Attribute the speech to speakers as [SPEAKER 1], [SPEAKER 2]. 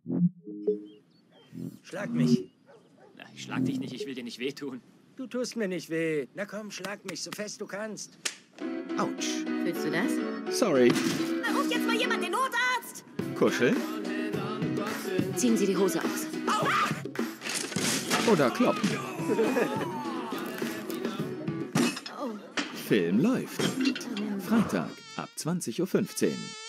[SPEAKER 1] Schlag mich.
[SPEAKER 2] Na, ich schlag dich nicht, ich will dir nicht wehtun.
[SPEAKER 1] Du tust mir nicht weh. Na komm, schlag mich, so fest du kannst.
[SPEAKER 3] Autsch.
[SPEAKER 4] Willst du das?
[SPEAKER 3] Sorry.
[SPEAKER 4] Na, ruft jetzt mal jemand den Notarzt!
[SPEAKER 3] Kuscheln?
[SPEAKER 4] Ziehen Sie die Hose aus.
[SPEAKER 3] Oder kloppen? Film läuft. Freitag ab 20:15 Uhr.